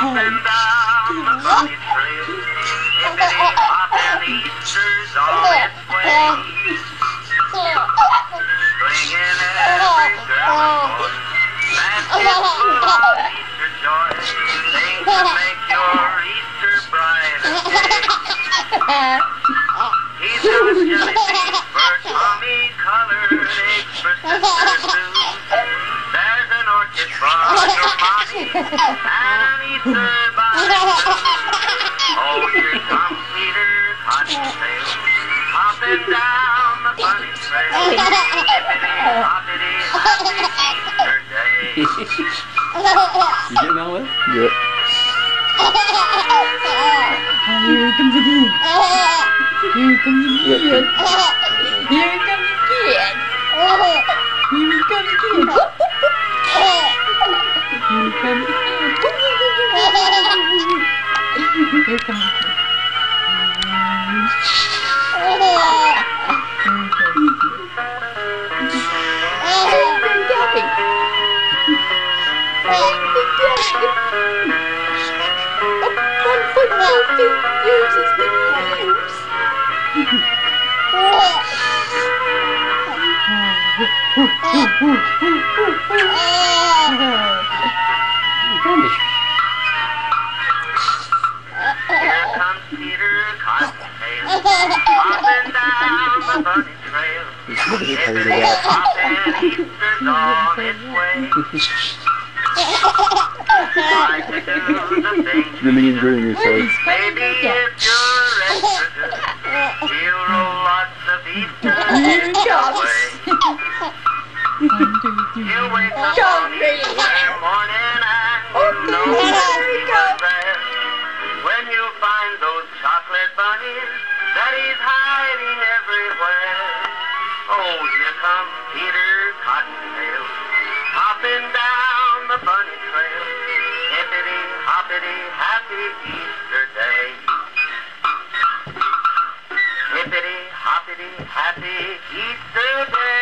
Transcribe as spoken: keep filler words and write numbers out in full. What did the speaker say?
hopping down the funny trail. Hippity hopping, Easter's on its way. Swinging every girl and boy. That's it full of Easter joy. Things to make your Easter bright and gay. He's got jelly beans for Tommy, colored eggs for Sister Sue. There's an orchid for your mommy, and an Easter bun. Oh, here comes Peter Cottontail, hopping down the funny trail. Hippity hoppity happy Easter day. You getting that one? Yeah. Here comes the kid. Here comes the kid. Here comes the kid. Here comes the kid. Here comes the kid. Here comes the kid. Uses the nose. Here comes Peter Cottontail, hopping down the bunny trail. Hippity hopping, Easter's on its way. Try to do the things Really enjoying yourself. maybe if you're extra good, we'll roll lots of Easter eggs away. You wake up on Easter morning and you know Easter's there. When you find those chocolate bunnies that he's hiding everywhere. Oh, here comes Peter Cottontail, hopping down the bunny trail. Hippity hoppity happy Easter day. Hippity hoppity happy Easter day.